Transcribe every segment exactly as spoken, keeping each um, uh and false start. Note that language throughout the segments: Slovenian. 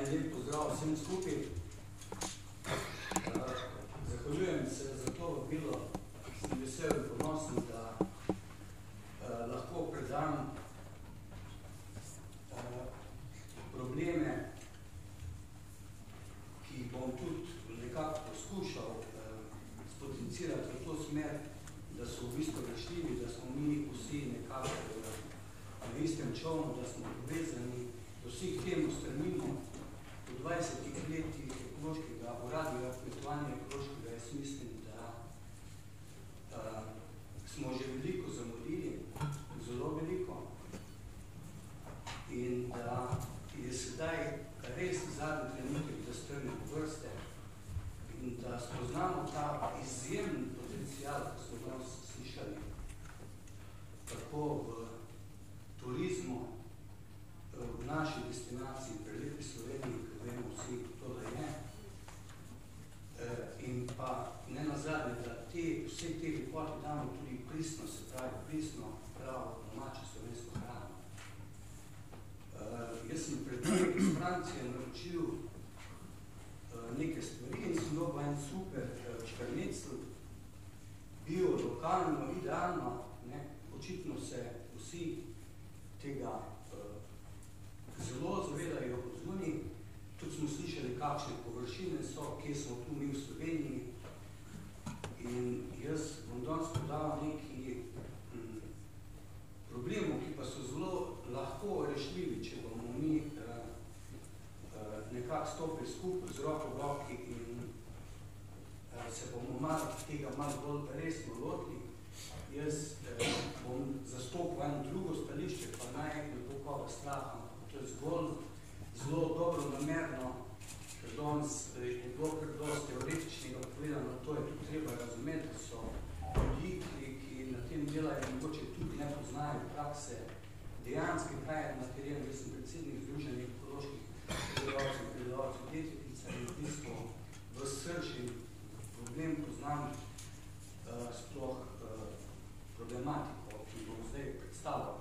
En lep pozdrav vsem skupaj. Zahvaljujem se za to vabilo. Sem vesel in ponosen, da lahko predam probleme, ki jih bom tudi nekako poskušal spotencirati v to smer, da so v bistvu rešljivi, da smo mi vsi nekako na istem čovnu, da smo povezani, da vsi k temu strmimo. V dvajsetih letih ekološkega uradnega kmetovanja ekološkega jaz mislim, da uh, smo že veliko zamudili, zelo veliko, in da je sedaj res zadnji trenutek, da strnemo vrste in da spoznamo ta izjemen potencial, ko smo danes slišali, tako v turizmu, v naši destinaciji, prelepi Sloveniji, ki vemo vsi, to da je, in pa ne nazadnje, da te, vse te lepote damo tudi pristno, se pravi pristno, pravo, domače slovensko hrano. Jaz sem pred nekaj iz Francije naročil nekaj stvari in sem dobil en super škrnecel, bio, lokalno, idealno, ne, očitno se vsi tega zelo zavedajo od zunaj. Tudi smo slišali, kakšne površine so, kje smo tu mi v Sloveniji. In jaz bom danes podal nekaj hm, problemov, ki pa so zelo lahko rešljivi, če bomo mi eh, eh, nekako stopili skupaj z roko v roki in eh, se bomo malo tega malo bolj resno lotili. Jaz eh, bom zastopil eno drugo stališče, pa naj ne bo koga straha. To je zgolj zelo dobro namerno, ker danes je bilo kar dosti teoretičnega povedano, to je tudi treba razumeti, da so ljudi, ki, ki na tem delajo in mogoče tudi ne poznajo prakse, dejansko kaj je na terenu. Jaz sem predsednik Združenja ekoloških predelavcev in predelavcev Detetica in v bistvu v srži problem poznam uh, sploh uh, problematiko, ki bom zdaj predstavljal.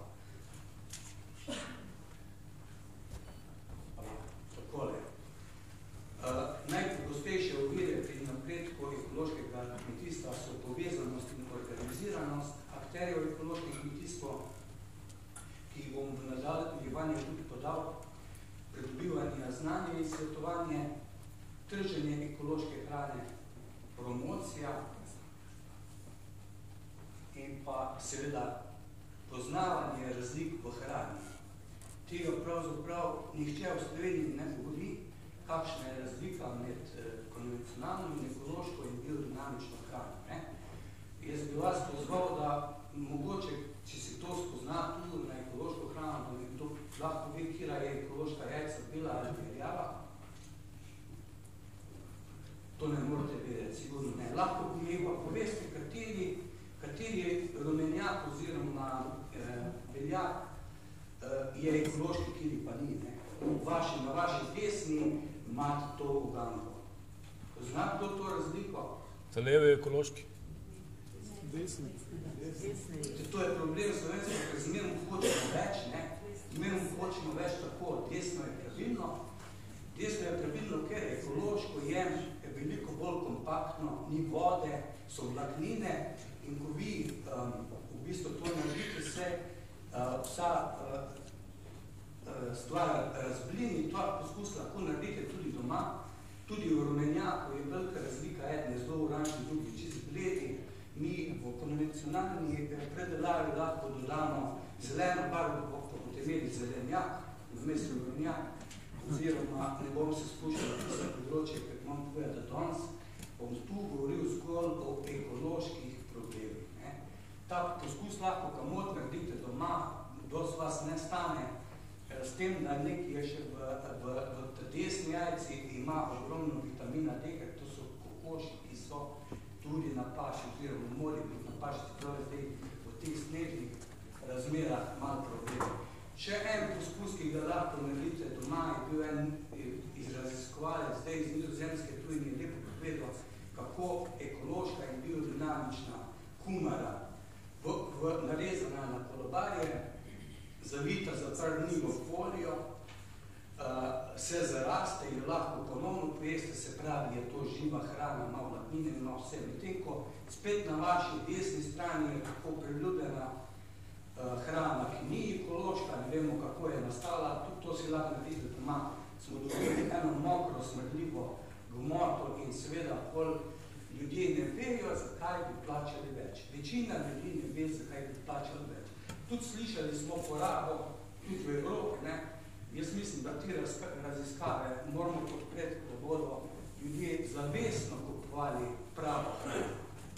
Takole. Uh, najpogostejše ovire pri napredku ekološkega kmetijstva so povezanost in organiziranost akterjev ekološkega kmetijstva, ki jih bom v nadaljevanju tudi podal, pridobivanje znanja in svetovanje, trženje ekološke hrane, promocija in pa seveda poznavanje razlik v hrani. Tega pravzaprav nihče v Sloveniji ne govori, kakšna je razlika med konvencionalno in ekološko in biodinamično hrano. Ne? Jaz bi vas pozval, da mogoče, če se to spozna tudi na ekološko hrano, da nekdo lahko ve, kjera je ekološka jajca, bela ali rjava. To ne morate vedeti, sigurno ne. Lahko mi pa poveste, kateri, kateri rumenjak oziroma eh, beljak je ekološki, kjer pa ni. Ne? Vaši, na vaši desni imate to uganko. Zna kdo to razliko? Za leve je ekološki. Desni. To je problem slovenskega, ker zmerno hočemo več, ne? Zmerno hočemo več tako. Desno je pravilno. Desno je pravilno, ker ekološko je veliko bolj kompaktno, ni vode, so vlaknine in ko vi um, v bistvu to naredite se, Uh, vsa uh, uh, stvar razblini, to poskus lahko naredite tudi doma. Tudi v rumenjaku je velika razlika, eden je zelo oranžni, drugi čist bledi. Mi v konvencionalni predelavi lahko dodamo zeleno barvo, pa boste imeli zelenjak, vmes rumenjak, oziroma ne bom se skušal napisati področje, ker imam povedati danes, bom tu govoril zgolj o ekoloških problemih. Ta poskus lahko kamot naredite doma, dosti vas ne stane, s tem, da nekaj je še v, v, v desni jajci, ima ogromno vitamina D, ker to so kokoši, ki so tudi na paši, oziroma mori biti na paši, čeprav je zdaj v teh snežnih razmerah malo problem. Še en poskus, ki ga lahko naredite doma, je bil en izraziskovalec, zdaj iz Nizozemske, tu in je lepo povedal, kako ekološka in biodinamična kumara V, v, narezana na kolobarje, zavita za par dni v folijo, se zaraste in lahko ponovno pojeste, se pravi, je to živa hrana, ima vlaknine, ima vse. Medtem ko spet na vaši desni strani je tako priljubljena hrana, ki ni ekološka, ne vemo, kako je nastala, tudi to si lahko naredite doma. Smo dobili eno mokro, smrdljivo gomoto in seveda pol ljudje ne vejo, zakaj bi plačali več. Večina ljudi ne ve, zakaj bi plačali več. Tudi slišali smo porabo, tudi v Evropi, ne? Jaz mislim, da ti raziskave moramo podpreti, da bodo ljudje zavestno kupovali pravo hrano.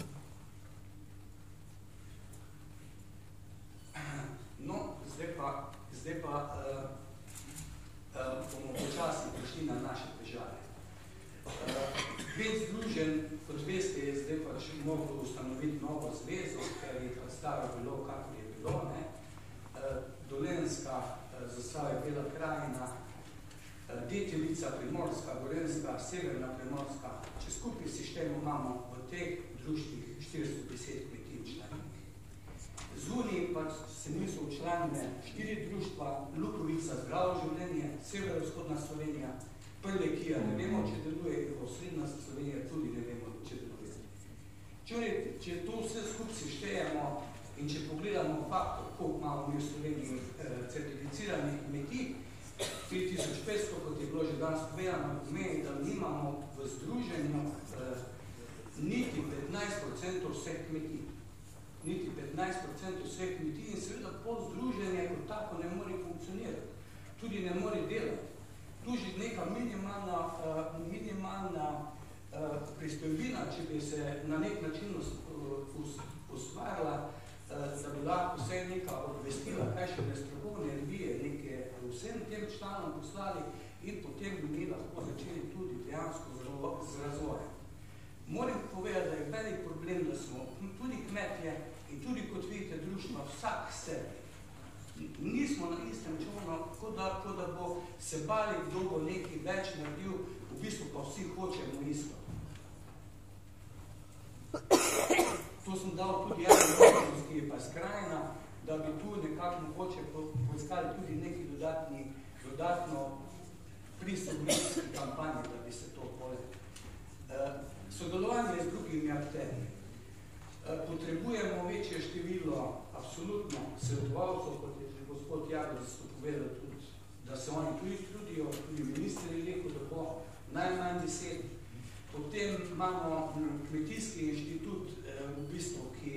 No, zdaj pa, zdaj pa uh, uh, bomo počasno prišli na naše težave. Uh, Več združenj, kot veste, je zdaj pač moglo ustanoviti novo zvezo, ker je pač staro bilo, kako je bilo, ne? Uh, Dolenska, uh, Zasavje, Bela krajina, uh, Deteljica, Primorska, Gorenjska, Severna Primorska. Če skupaj si štejemo, imamo v teh društvih štiristo deset kmetij članih. Zunaj pa se niso učlanile štiri društva, Lukovica, Zdravo življenje, Severovzhodna Slovenija, Prlekija, ne vemo, če deluje, Osrednja Slovenija tudi ne vemo, če deluje. Če, če to vse skupaj si štejemo in če pogledamo faktor, koliko imamo mi v Sloveniji eh, certificiranih kmetij, tri tisoč petsto, kot je bilo že danes povedano, pomeni, da nimamo v združenju eh, niti petnajst procentov vseh kmetij. Niti petnajst procentov vseh kmetij in seveda pol združenje kot tako ne more funkcionirati. Tudi ne more delati. Tu že neka minimalna, uh, minimalna uh, pristojbina, če bi se na nek način ustvarila, uh, da bi lahko vse neka obvestila, kaj še ne strokovne revije, neke vsem tem članom poslali in potem bi mi lahko začeli tudi dejansko z razvojem. Moram povedati, da je velik problem, da smo tudi kmetje in tudi, kot vidite, društva vsak sebi. Nismo na istem čovnu, kot da, kot da bo se bali, kdo bo nekaj več naredil, v bistvu pa vsi hočemo isto. To sem dal tudi eno možnost, ki je pa skrajna, da bi tu nekako mogoče poiskali tudi neki dodatni, dodatno pristojbinski kampanji, da bi se to pole. Sodelovanje z drugimi akterji. Potrebujemo večje število absolutno svetovalcev, kot je že gospod Jagoc povedal tudi, da se oni tudi trudijo, tudi ministri rekel, da bo najmanj deset. Potem imamo kmetijski inštitut, v bistvu, ki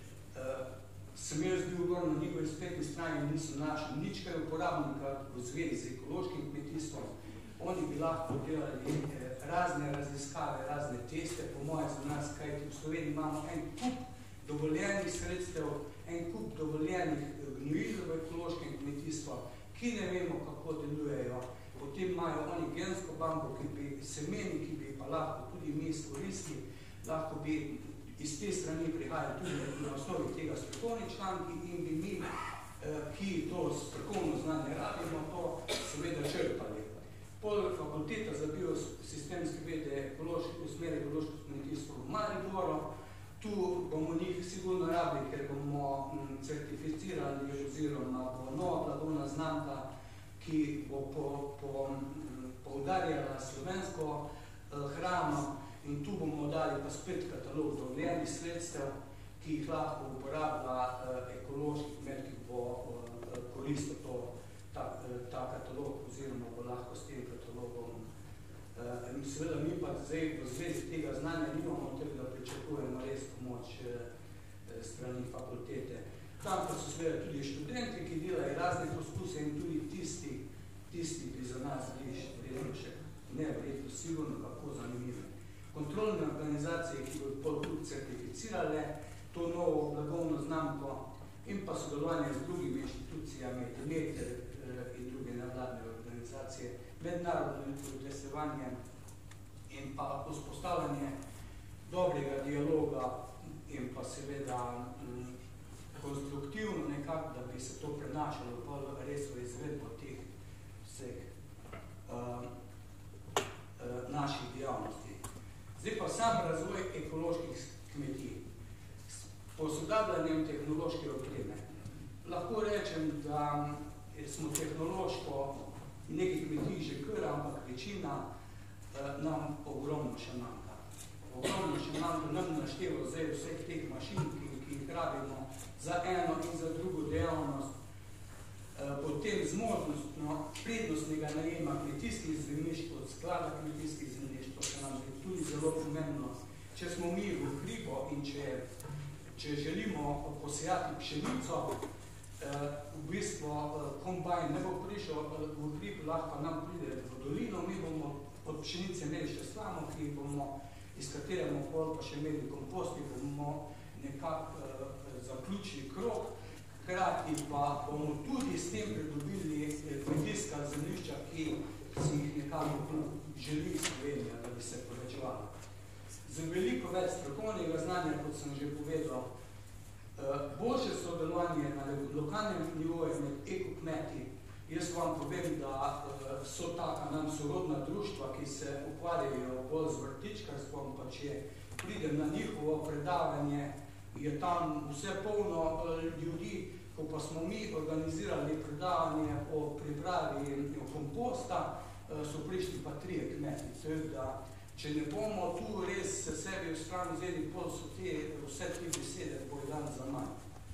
sem jaz bil gor na njihovi spletni strani in nisem našel nič kaj uporabnika v zvezi z ekološkim kmetijstvom. Oni bi lahko delali razne raziskave, razne teste, po moje za nas, kajti v Sloveniji imamo en kup dovoljenih sredstev, en kup dovoljenih gnojil v ekološkem kmetijstvu, ki ne vemo, kako delujejo. Potem imajo oni gensko banko, ki bi semeni, ki bi pa lahko tudi mi izkoristili, lahko bi iz te strani prihajali tudi na osnovi tega strokovni članki in bi mi, ki to strokovno znanje rabimo, to seveda črpali. Pol fakulteta za biosistemske vede v smeri ekološko kmetijstvo v Mariboru. Tu bomo njih sigurno rabili, ker bomo certificirali oziroma bo nova blagovna znamka, ki bo poudarjala slovensko hrano in tu bomo dali pa spet katalog dovoljenih sredstev, ki jih lahko uporablja ekološki kmet, ki bo koristil to Ta, ta katalog oziroma bo lahko s tem katalogom. E, seveda mi pa zdaj v zvezi tega znanja nimamo, tako da pričakujemo res pomoč e, strani fakultete. Tam pa so seveda tudi študenti, ki delajo razne poskuse in tudi tisti, tisti bi za nas bili še nevredno, sigurno kako zanimivi. Kontrolne organizacije, ki bodo tudi certificirale to novo blagovno znamko in pa sodelovanje z drugimi inštitucijami, Demeter in druge nevladne organizacije, mednarodno udejstvovanje in pa vzpostavljanje dobrega dialoga in pa seveda m, konstruktivno nekako, da bi se to prenašalo pa res v izvedbo teh vseh uh, uh, naših dejavnosti. Zdaj pa sam razvoj ekoloških kmetij. S posodabljanjem tehnološke opreme. Lahko rečem, da smo tehnološko nekaj kmetij že kar, ampak večina uh, nam ogromno še manjka. Ogromno še manjka nam naštevo zdaj vseh teh mašin, ki, ki jih rabimo za eno in za drugo dejavnost. Uh, potem zmožnostno prednostnega najema kmetijskih zemljišč od sklada kmetijskih zemljišč, to se nam je tudi zelo pomembno. Če smo mi v hribo in če, če želimo posejati pšenico, v bistvu kombajn ne bo prišel v hrib, lahko nam pride v dolino, mi bomo od pšenice imeli še slamo, ki bomo, iz kateremu pol pa še imeli kompost, ki bomo nekako zaključili krog, hkrati pa bomo tudi s tem pridobili kmetijska zemljišča, ki si jih nekako želi Slovenija, da bi se povečevala. Z veliko več strokovnega znanja, kot sem že povedal, boljše sodelovanje na lokalnem nivoju med ekokmeti. Jaz vam povem, da so taka nam sorodna društva, ki se ukvarjajo bolj z vrtičkarstvom, pa če pridem na njihovo predavanje, je tam vse polno ljudi, ko pa smo mi organizirali predavanje o pripravi komposta, so prišli pa trije kmeti. Da če ne bomo tu res sebi v stran vzeli, pol so te vse tri besede povedane za manj.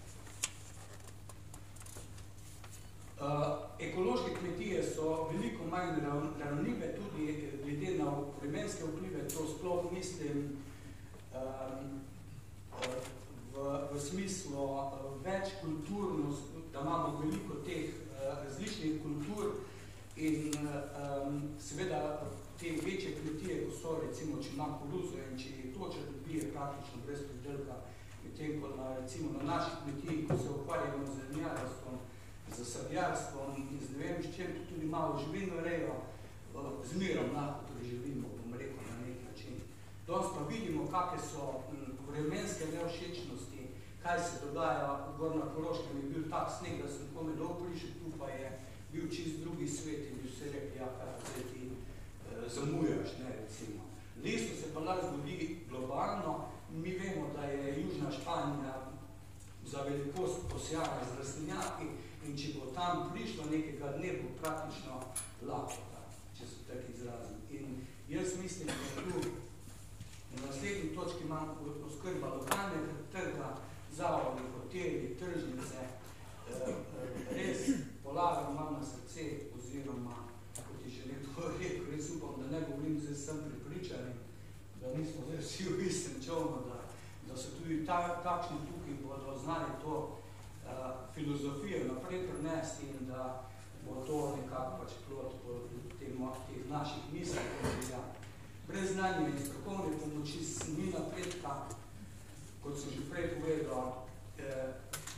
Uh, ekološke kmetije so veliko manj ravnive, tudi glede na vremenske vplive, to sploh mislim um, v, v smislu uh, več kulturnost, da imamo veliko teh uh, različnih kultur in um, seveda te večje kmetije, ko so, recimo, če ima koruzo in če je toča dobije praktično brez pridelka, medtem ko na, recimo, na naših kmetijih, ko se ukvarjamo z zemljarstvom, z sadjarstvom in z ne vem, s čem tudi malo živino rejo, z mirom lahko preživimo, bom rekel, na nek način. Danes pa vidimo, kakve so vremenske nevšečnosti, kaj se dogaja, gor na Koroškem je bil tak sneg, da sem kome dol prišel, tu pa je bil čist drugi svet in bi vse rekli, ja, kaj zdaj ti zamujaš, ne, recimo. Lesto se pa lahko zgodi globalno. Mi vemo, da je Južna Španija za velikost posjana z rastlinjaki in če bo tam prišlo nekega dne, bo praktično lakota, če so tak izrazi. In jaz mislim, da tu na naslednji točki imam oskrba lokalnega trga, zavodi, hoteli, tržnice, res polagam imam na srce oziroma rekel, res upam, da ne govorim, zdaj sem pripričan, da nismo zdaj vsi v istem čovnu, da, da so tudi ta, takšni tukaj bodo znali to uh, filozofijo naprej prenesti in da bo to nekako pač plod po tem, teh naših mislih. Brez znanja in strokovne pomoči ni napredka, kot sem že prej povedal, eh,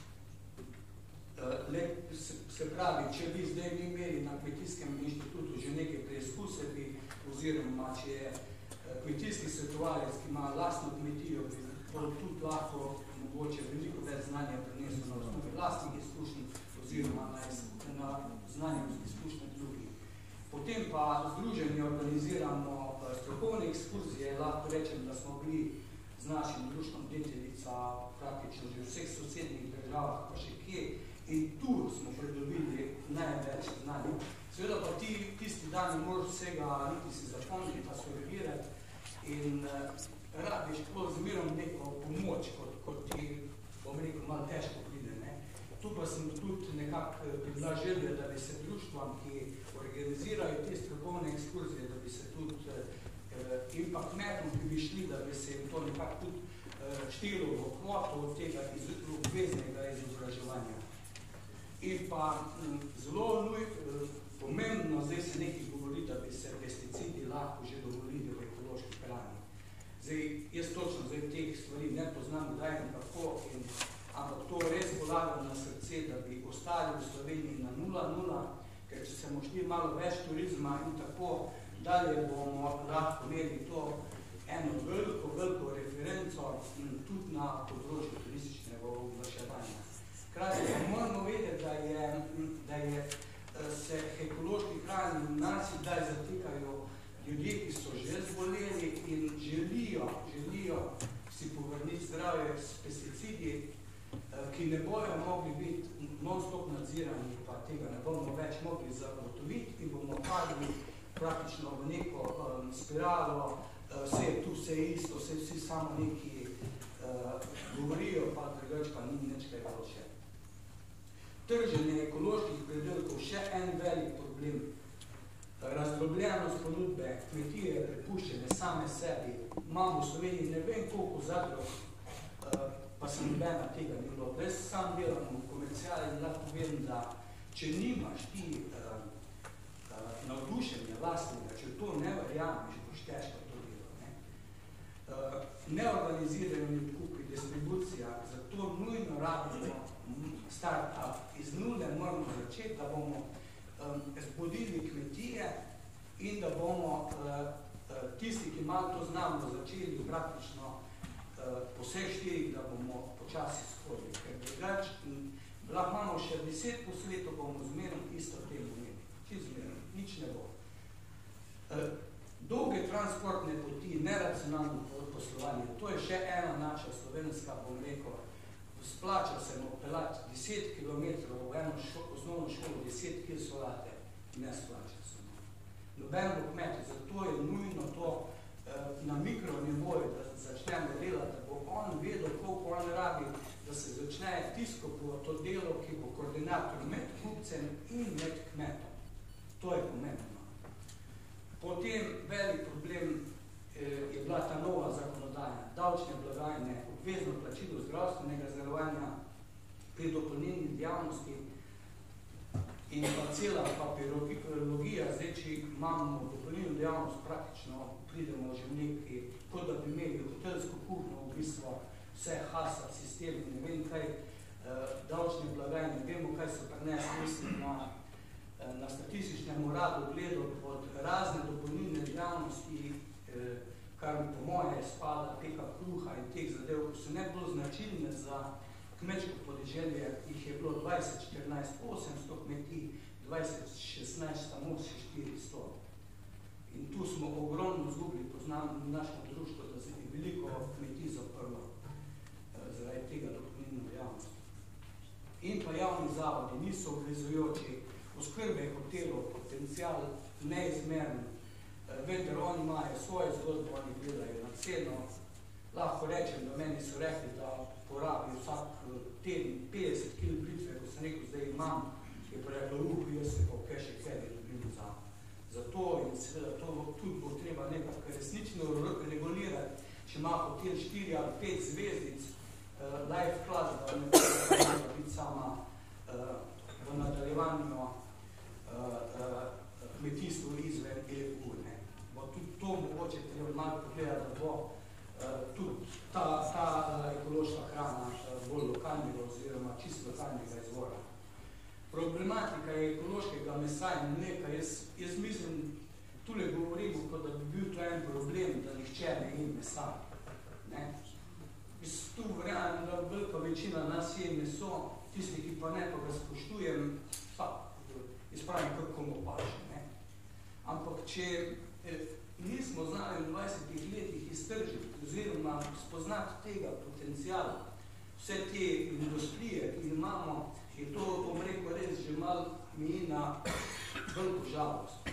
Le, se, se pravi, če bi zdaj mi imeli na Kmetijskem inštitutu že nekaj preizkuse, bi, oziroma če je kmetijski svetovalec, ki ima lastno kmetijo, bi tudi lahko mogoče veliko več znanja prinesel na osnovi lastnih izkušnj oziroma na, na znanjem izkušnje drugih. Potem pa združenje organiziramo strokovne ekskurzije, lahko rečem, da smo bili z našim društvom Deteljica praktično že v vseh sosednjih državah, pa še kje, in tu smo pridobili največ znanja. Seveda pa ti, tisti dan ne moraš vsega niti si zapomniti, pa sorgirati in uh, rabiš pol zmerom neko pomoč, kot, kot ti, bom rekel, malo težko pride. Ne? Tu pa sem tudi nekako bila želja, da bi se društvom, ki organizirajo te strokovne ekskurzije, da bi se tudi uh, in pa kmetom, ki bi šli, da bi se jim to nekako tudi uh, štilo v kvoto od tega iz, obveznega izobraževanja. In pa m, zelo nuj, pomembno, zdaj se nekaj govori, da bi se pesticidi lahko že dovolili v ekološki hrani. Zdaj, jaz točno zdaj teh stvari ne poznam, kdaj in kako, in, ampak to res polagam na srce, da bi ostali v Sloveniji na nula nula, ker če se bomo šli malo več turizma in tako dalje, bomo lahko imeli to eno veliko, veliko referenco in tudi na področju turističnega oglaševanja. Krati, moramo vedeti, da, je, da je, se ekološki hrani nas kdaj zatikajo ljudje, ki so že zboleli in želijo, želijo si povrniti zdravje s pesticidi, ki ne bojo mogli biti non-stop nadzirani, pa tega ne bomo več mogli zagotoviti in bomo padli praktično v neko um, spiralo, uh, vse je tu, vse je isto, vse vsi samo neki uh, govorijo, pa drugač pa ni nič kaj boljše. Trženje ekoloških predelkov, še en velik problem. Razdrobljenost ponudbe, kmetije prepuščene same sebi. Imamo v Sloveniji ne vem koliko zadrug, pa se nobena tega ni bilo. Jaz sam delam v komercijali in lahko povem, da če nimaš ti uh, uh, navdušenja lastnega, če to ne verjameš, boš težko to delo. Ne? Uh, neorganizirani odkupi, distribucija, zato nujno rabimo start-up. Iz nule moramo začeti, da bomo um, zbudili kmetije in da bomo uh, tisti, ki malo to znamo, začeli praktično po vseh štirih, da bomo počasi shodili, ker drugač lahko imamo še deset po svetu, bomo zmerno isto temu imeli. Či zmerno, nič ne bo. Dolge transportne poti, neracionalno poslovanje, to je še ena naša slovenska, bom rekel, splača se mu pelati deset kilometrov v eno šo, osnovno šolo, deset kil solate, ne splača se mu. Noben bo kmet, zato je nujno to na mikronivoju, da začnemo delati, da bo on vedel, koliko on rabi, da se začne tisko po to delo, ki bo koordinator med kupcem in med kmetom. To je pomembno. Potem velik problem eh, je bila ta nova zakonodaja, davčne blagajne, obvezno plačilo zdravstvenega zavarovanja pri dopolnilni dejavnosti in pa cela papirologija, zdaj, če imamo dopolnilno dejavnost, praktično pridemo že v nekaj, kot da bi imeli hotelsko kuhno, v bistvu vse hasa, sistem, ne vem kaj, davčne blagajne, vemo, kaj so prinesli, mislim, na, na statističnem uradu gledal pod razne dopolnilne dejavnosti, kar po moje spada peka kruha in teh zadev, ko so najbolj značilne za kmečko podeželje, jih je bilo dvajset štirinajst osemsto kmetij, dvajset šestnajst samo še štiristo. In tu smo ogromno zgubili, poznam v našem društvu, da se je veliko kmetij zaprlo zaradi tega dopolnilne dejavnosti. In pa javni zavodi niso obvezujoči, oskrbe hotelov, potencial neizmeren, vendar oni imajo svoje zgodbe, oni gledajo na ceno. Lahko rečem, da meni so rekli, da porabi vsak teden petdeset kil blitve, ko sem rekel, zdaj imam, je pa rekla, uh, jaz se pa kaj še kaj dobim za, za to in seveda to tudi bo treba nekako resnično regulirati, če ima hotel štiri ali pet zvezdic, uh, life class, da ne treba biti sama uh, v nadaljevanju uh, uh, kmetijstvo izven E U. Ne. Bo tudi to mogoče treba malo pogledati, da bo uh, tudi ta, ta uh, ekološka hrana uh, bolj lokalnega oziroma čisto lokalnega izvora. Problematika ekološkega mesa in mleka, jaz, jaz mislim, tule govorimo, kot da bi bil to en problem, da nihče ne je mesa. Ne? Tu verjamem, da velika večina nas je meso, tisti, ki pa ne, pa ga spoštujem, pa izpravim, kako komu paše. Ne? Ampak, če eh, nismo znali v dvajsetih letih iztržiti, oziroma spoznati tega potencijala, vse te industrije, ki imamo, je to, bom rekel, res že malo mi na veliko žalost.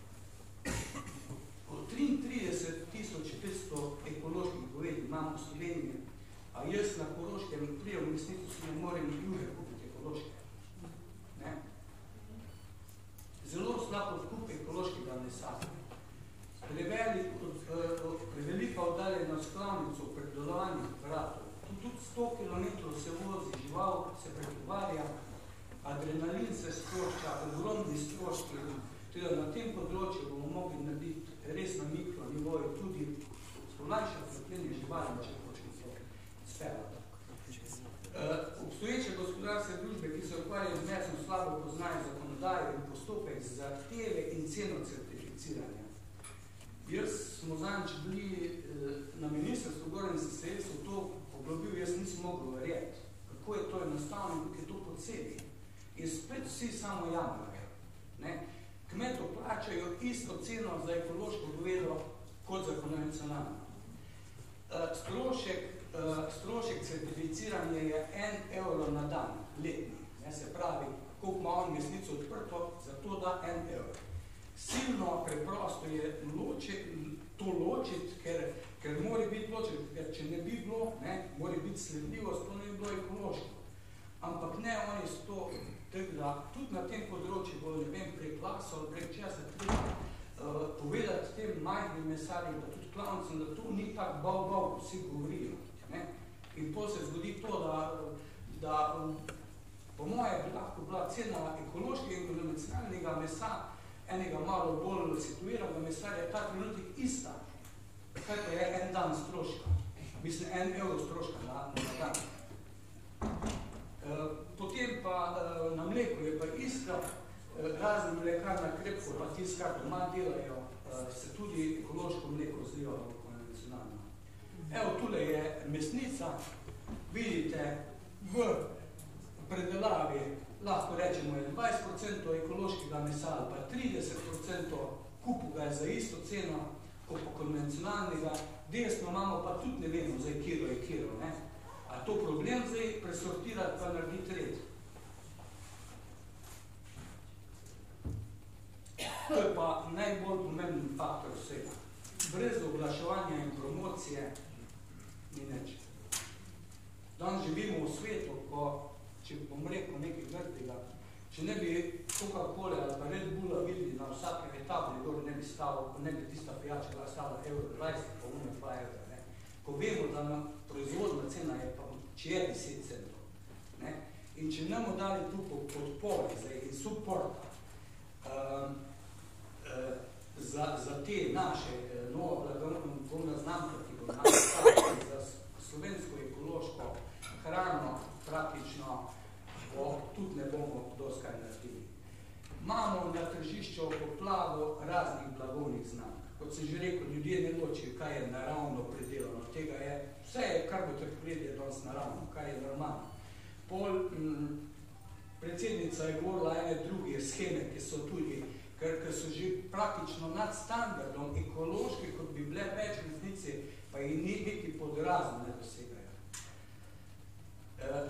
Od triintrideset tisoč petsto ekoloških govedi imamo v Sloveniji, a jaz na Koroškem prijem v resnici si ne morem juhe kupiti ekološke. Ne? Zelo slab odkup ekološkega mesa. Prevelik, prevelika oddaljenost klavnico predelovanih aparatov. Tudi sto kilometrov se vozi žival, se pretovarja, adrenalin se sprošča, ogromni stroški. Teda na tem področju bomo mogli narediti res na mikronivoju tudi spomlajšati zapljenje živali, če hočemo to speljati. Obstoječe gospodarske družbe, ki se ukvarjajo z mesom, slabo poznajo zakonodajo in postopek zahteve in ceno certificiranja. Jaz smo zanč bili na ministrstvu gore in se sredstvo to oblobil, jaz nisem mogel verjeti, kako je to enostavno in kako je to poceni. In spet vsi samo jamrajo. Kmeto plačajo isto ceno za ekološko govedo kot za konvencionalno. Strošek, strošek certificiranja je en evro na dan, letni. Ne, se pravi, koliko ima on mesnico odprto, zato da en evro. Silno preprosto je loči, to ločiti, ker, ker mora biti ločiti, ker če ne bi bilo, ne, mora biti sledljivost, to ne bi bilo ekološko. Ampak ne, oni so to, tako da tudi na tem področju bo, ne vem, prek glasov, prek česa treba uh, povedati tem majhnim mesarjem, da tudi klavnicam, da to ni tak bav-bav, ko vsi govorijo. Ne. In to se zgodi to, da, da po moje bi lahko bila cena ekološkega in konvencionalnega mesa, enega malo bolj situiranega mesarja, je ta trenutek ista, kaj pa je en dan stroška. Mislim, en evro stroška na, na dan. E, potem pa e, na mleku je pa isto, e, razni mlekarna krepko, pa tisti, kar doma delajo, e, se tudi ekološko mleko zliva konvencionalno. Evo, tule je mesnica, vidite, v predelavi lahko rečemo je dvajset procentov ekološkega mesa ali pa trideset procentov kupu ga je za isto ceno kot konvencionalnega, desno imamo pa tudi ne vemo, zdaj kilo je kilo, ne. A to problem zdaj presortirati pa narediti red. To je pa najbolj pomemben faktor vsega. Brez oglaševanja in promocije ni nič. Danes živimo v svetu, ko če bom rekel nekaj grdega, če ne bi Coca-Cola ali pa Red Bulla videli na vsakem etabli, gor ne bi stalo, ne bi tista pijača bila stala evro dvajset, pa ume dva evra, ne. Ko vemo, da nam proizvodna cena je pa, če je deset centov, ne. In če nemo dali tu podpore zdaj in supporta um, uh, za, za te naše uh, nova blagovna znamka, ki bo nastavljati za slovensko ekološko hrano, praktično, bo tudi ne bomo doskaj naredili. Imamo na tržišču poplavo raznih blagovnih znamk. Kot sem že rekel, ljudje ne ločijo, kaj je naravno predelano. Tega je, vse je, kar bo tako je danes naravno, kaj je normalno. Pol, m, predsednica je govorila ene druge scheme, ki so tudi, ker, ker so že praktično nad standardom ekološki, kot bi bile več resnici, pa jih ni niti pod razno ne dosegajo. E,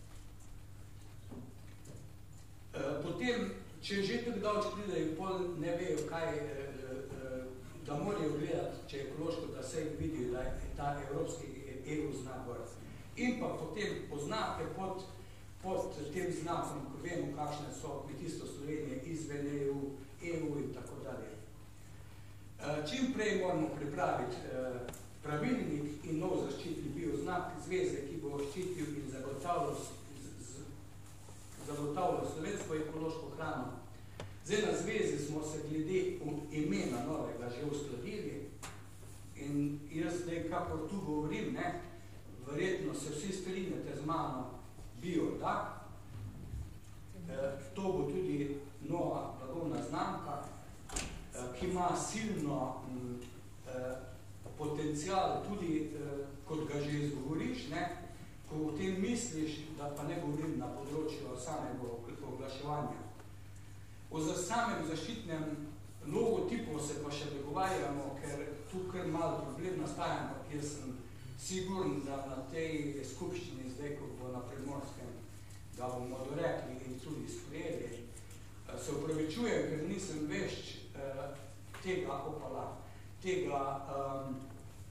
Potem, če že tako daleč pridejo, pol ne vejo, kaj, da morajo gledati, če je ekološko, da se vidijo, da je ta evropski EU znak gor. In pa potem oznake pod, pod tem znakom, ko vemo, kakšne so kmetijstvo Slovenije izven EU, EU in tako dalje. Čim prej moramo pripraviti pravilnik in nov zaščitni bioznak zveze, ki bo ščitil in zagotavljal zagotavljal slovensko ekološko hrano. Zdaj na zvezi smo se glede imena novega že uskladili in jaz zdaj, kakor tu govorim, ne, verjetno se vsi strinjate z mano Biodak. E, to bo tudi nova blagovna znamka, e, ki ima silno m, e, potencial tudi, e, kot ga že izgovoriš, ne, ko o tem misliš, da pa ne govorim na področju samega oglaševanja. O za samem zaščitnem logotipu se pa še dogovarjamo, ker tu kar malo problem nastaja, ampak jaz sem siguren, da na tej skupščini zdaj, ko bo na Primorskem, da bomo dorekli in tudi sprejeli. Se upravičujem, ker nisem vešč eh, tega opala, tega um,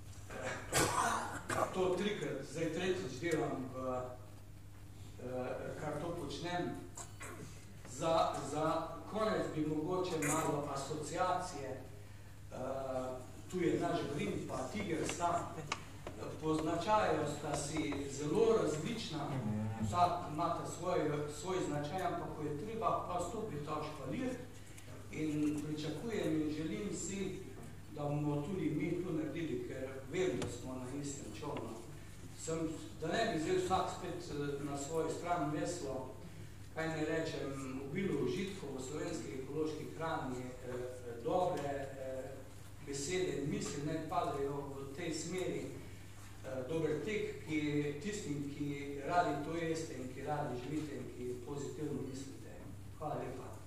to trikrat, zdaj tretjič delam, v, kar to počnem. Za, za konec bi mogoče malo asociacije, tu je naš Grim pa Tiger sta, poznačajo sta si zelo različna, vsak imate svoj, svoj značaj, ampak ko je treba pa stopiti ta špalir in pričakujem in želim si, da bomo tudi mi tu naredili, ker vem, da smo na istem čovnu. Sem, da ne bi zdaj vsak spet na svojo stran veslo, kaj ne rečem, obilo užitkov v slovenski ekološki hrani, eh, dobre eh, besede in misli ne padajo v tej smeri, eh, dober tek, ki tistim, ki radi to jeste in ki radi živite in ki pozitivno mislite. Hvala lepa.